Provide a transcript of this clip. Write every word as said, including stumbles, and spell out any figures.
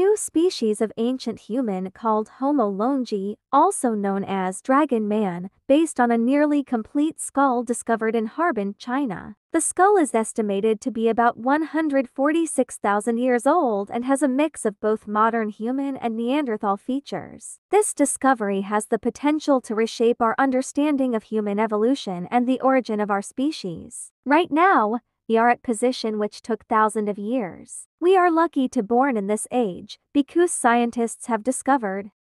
new species of ancient human called Homolongi, also known as dragon man, based on a nearly complete skull discovered in Harbin, China. The skull is estimated to be about one hundred forty-six thousand years old and has a mix of both modern human and Neanderthal features. This discovery has the potential to reshape our understanding of human evolution and the origin of our species. Right now, we are at position which took thousands of years. We are lucky to born in this age, because scientists have discovered